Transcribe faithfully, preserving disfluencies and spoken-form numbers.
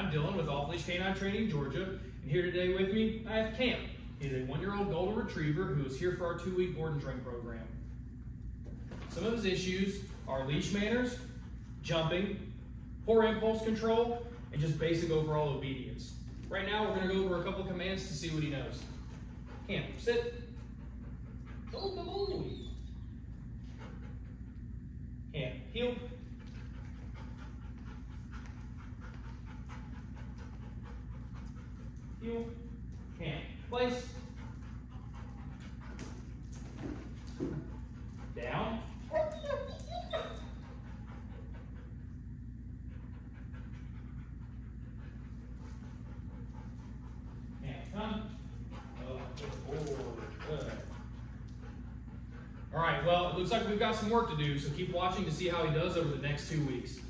I'm Dylan with Leash K nine Training, Georgia, and here today with me, I have Camp. He's a one-year-old golden retriever who is here for our two-week board and train program. Some of his issues are leash manners, jumping, poor impulse control, and just basic overall obedience. Right now, we're going to go over a couple commands to see what he knows. Camp, sit. Oh, good boy. Camp, heel. Heel. Camp, place. Down. Camp, come. Oh, good boy. Good. All right, well, it looks like we've got some work to do, so keep watching to see how he does over the next two weeks.